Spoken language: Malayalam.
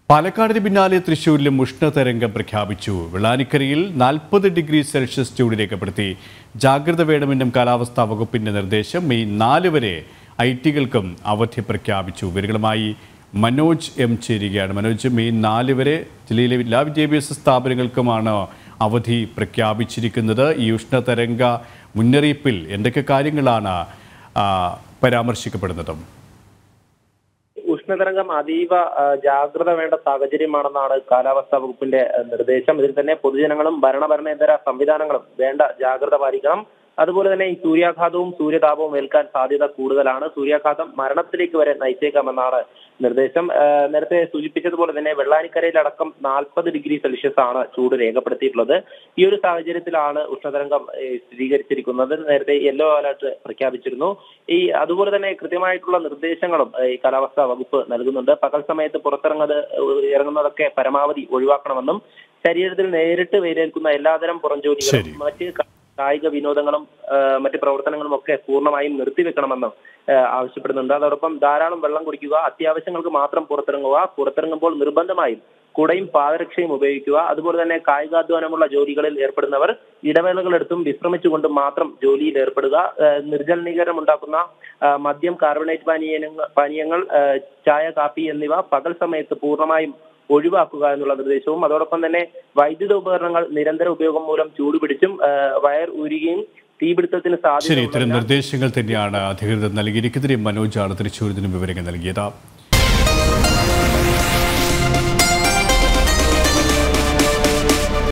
പാലക്കാടിന് പിന്നാലെ തൃശ്ശൂരിലും ഉഷ്ണതരംഗം പ്രഖ്യാപിച്ചു. വെള്ളാനിക്കരയിൽ 40 ഡിഗ്രി സെൽഷ്യസ് ചൂട് രേഖപ്പെടുത്തി. ജാഗ്രത വേണമെന്നും കാലാവസ്ഥാ വകുപ്പിന്റെ നിർദ്ദേശം. മെയ് 4 വരെ ഐടികൾക്കും അവധി പ്രഖ്യാപിച്ചു. വിവരങ്ങളുമായി മനോജ് എം ചേരുകയാണ്. മനോജ്, മെയ് 4 വരെ ജില്ലയിലെ എല്ലാ വിദ്യാഭ്യാസ സ്ഥാപനങ്ങൾക്കുമാണ് അവധി പ്രഖ്യാപിച്ചിരിക്കുന്നത്. ഈ ഉഷ്ണതരംഗ മുന്നറിയിപ്പിൽ എന്തൊക്കെ കാര്യങ്ങളാണ് പരാമർശിക്കപ്പെടുന്നത്? ഉഷ്ണതരംഗം അതീവ ജാഗ്രത വേണ്ട സാഹചര്യമാണെന്നാണ് കാലാവസ്ഥാ വകുപ്പിന്റെ നിർദ്ദേശം. ഇതിൽ തന്നെ പൊതുജനങ്ങളും ഭരണേതര സംവിധാനങ്ങളും വേണ്ട ജാഗ്രത പാലിക്കണം. അതുപോലെ തന്നെ ഈ സൂര്യാഘാതവും സൂര്യതാപവും ഏൽക്കാൻ സാധ്യത കൂടുതലാണ്. സൂര്യാഘാതം മരണത്തിലേക്ക് വരെ നയിച്ചേക്കാമെന്നാണ് നിർദ്ദേശം. നേരത്തെ സൂചിപ്പിച്ചതുപോലെ തന്നെ വെള്ളാനിക്കരയിലടക്കം 40 ഡിഗ്രി സെൽഷ്യസ് ആണ് ചൂട് രേഖപ്പെടുത്തിയിട്ടുള്ളത്. ഈ ഒരു സാഹചര്യത്തിലാണ് ഉഷ്ണതരംഗം സ്ഥിരീകരിച്ചിരിക്കുന്നത്. നേരത്തെ യെല്ലോ അലർട്ട് പ്രഖ്യാപിച്ചിരുന്നു. അതുപോലെ തന്നെ കൃത്യമായിട്ടുള്ള നിർദ്ദേശങ്ങളും ഈ കാലാവസ്ഥാ വകുപ്പ് നൽകുന്നുണ്ട്. പകൽ സമയത്ത് ഇറങ്ങുന്നതൊക്കെ പരമാവധി ഒഴിവാക്കണമെന്നും ശരീരത്തിൽ നേരിട്ട് വെയിലേൽക്കുന്ന എല്ലാതരം പുറം ജോലികളും മറ്റ് കായിക വിനോദങ്ങളും മറ്റ് പ്രവർത്തനങ്ങളും ഒക്കെ പൂർണ്ണമായും നിർത്തിവെക്കണമെന്നും ആവശ്യപ്പെടുന്നുണ്ട്. അതോടൊപ്പം ധാരാളം വെള്ളം കുടിക്കുക, അത്യാവശ്യങ്ങൾക്ക് മാത്രം പുറത്തിറങ്ങുമ്പോൾ നിർബന്ധമായും കുടയും പാദരക്ഷയും ഉപയോഗിക്കുക. അതുപോലെ തന്നെ കായികാധ്വാനമുള്ള ജോലികളിൽ ഏർപ്പെടുന്നവർ ഇടവേളകളെടുത്തും വിശ്രമിച്ചുകൊണ്ടും മാത്രം ജോലിയിൽ ഏർപ്പെടുക. നിർജ്ജലീകരണം ഉണ്ടാക്കുന്ന മദ്യം, കാർബണേറ്റ് പാനീയങ്ങൾ, ചായ, കാപ്പി എന്നിവ പകൽ സമയത്ത് പൂർണ്ണമായും ഒഴിവാക്കുക എന്നുള്ള നിർദ്ദേശവും. അതോടൊപ്പം തന്നെ വൈദ്യുത ഉപകരണങ്ങൾ നിരന്തര ഉപയോഗം മൂലം ചൂടുപിടിച്ചും വയർ ഉരുകയും തീപിടുത്തത്തിന് സാധ്യത. ഇത്തരം നിർദ്ദേശങ്ങൾ തന്നെയാണ് അധികൃതർ നൽകിയിരിക്കുന്നത്. മനോജാണ് തൃശ്ശൂരിൽ നിന്നും വിവരങ്ങൾ നൽകിയത്.